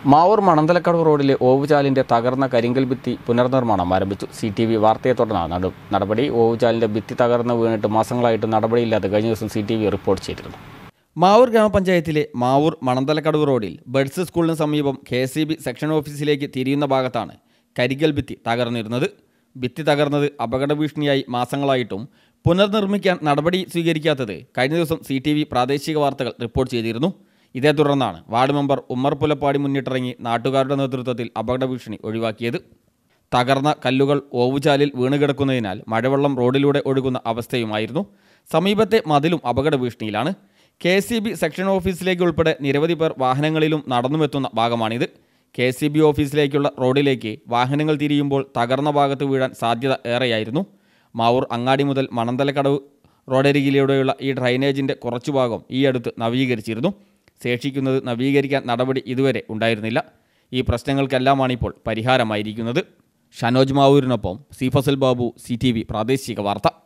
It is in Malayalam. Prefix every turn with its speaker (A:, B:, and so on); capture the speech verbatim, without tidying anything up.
A: മാവൂർ മണന്തലക്കടവ് റോഡിലെ ഓവുചാലിന്റെ തകർന്ന കരിങ്കൽ ഭിത്തി പുനർനിർമ്മാണം ആരംഭിച്ചു. സി ടി വി വാർത്തയെ തുടർന്നാണ് നടപടി. ഓവുചാലിന്റെ ഭിത്തി തകർന്ന് വീണിട്ട് മാസങ്ങളായിട്ട് നടപടിയില്ലാതെ കഴിഞ്ഞ ദിവസം സി ടി വി റിപ്പോർട്ട് ചെയ്തിരുന്നു. മാവൂർ ഗ്രാമപഞ്ചായത്തിലെ മാവൂർ മണന്തലക്കടവ് റോഡിൽ ബഡ്സ് സ്കൂളിന് സമീപം K S E B section ഓഫീസിലേക്ക് തിരിയുന്ന ഭാഗത്താണ് കരിങ്കൽ ഭിത്തി തകർന്നിരുന്നത്. ഭിത്തി തകർന്നത് അപകട ഭീഷണിയായി മാസങ്ങളായിട്ടും പുനർനിർമ്മിക്കാൻ നടപടി സ്വീകരിക്കാത്തത് കഴിഞ്ഞ ദിവസം സി ടി വി പ്രാദേശിക വാർത്തകൾ റിപ്പോർട്ട് ചെയ്തിരുന്നു. ഇതേ തുടർന്നാണ് വാർഡ് മെമ്പർ ഉമ്മർ പുലപ്പാടി മുന്നിട്ടിറങ്ങി നാട്ടുകാരുടെ നേതൃത്വത്തിൽ അപകട ഭീഷണി ഒഴിവാക്കിയത്. തകർന്ന കല്ലുകൾ ഓവുചാലിൽ വീണുകിടക്കുന്നതിനാൽ മഴവെള്ളം റോഡിലൂടെ ഒഴുകുന്ന അവസ്ഥയുമായിരുന്നു. സമീപത്തെ മതിലും അപകട ഭീഷണിയിലാണ്. K S E B section ഓഫീസിലേക്ക് ഉൾപ്പെടെ നിരവധി പേർ വാഹനങ്ങളിലും നടന്നുമെത്തുന്ന ഭാഗമാണിത്. കെ എസ് ഇ ബി ഓഫീസിലേക്കുള്ള റോഡിലേക്ക് വാഹനങ്ങൾ തിരിയുമ്പോൾ തകർന്ന ഭാഗത്ത് വീഴാൻ സാധ്യത ഏറെയായിരുന്നു. മാവൂർ അങ്ങാടി മുതൽ മണന്തലക്കടവ് റോഡരികിലൂടെയുള്ള ഈ ഡ്രൈനേജിൻ്റെ കുറച്ചു ഭാഗം ഈ അടുത്ത് നവീകരിച്ചിരുന്നു. ശേഷിക്കുന്നത് നവീകരിക്കാൻ നടപടി ഇതുവരെ ഉണ്ടായിരുന്നില്ല. ഈ പ്രശ്നങ്ങൾക്കെല്ലാമാണിപ്പോൾ പരിഹാരമായിരിക്കുന്നത്. ഷനോജ് മാവൂരിനൊപ്പം C Fasal Babu, C T V പ്രാദേശിക വാർത്ത.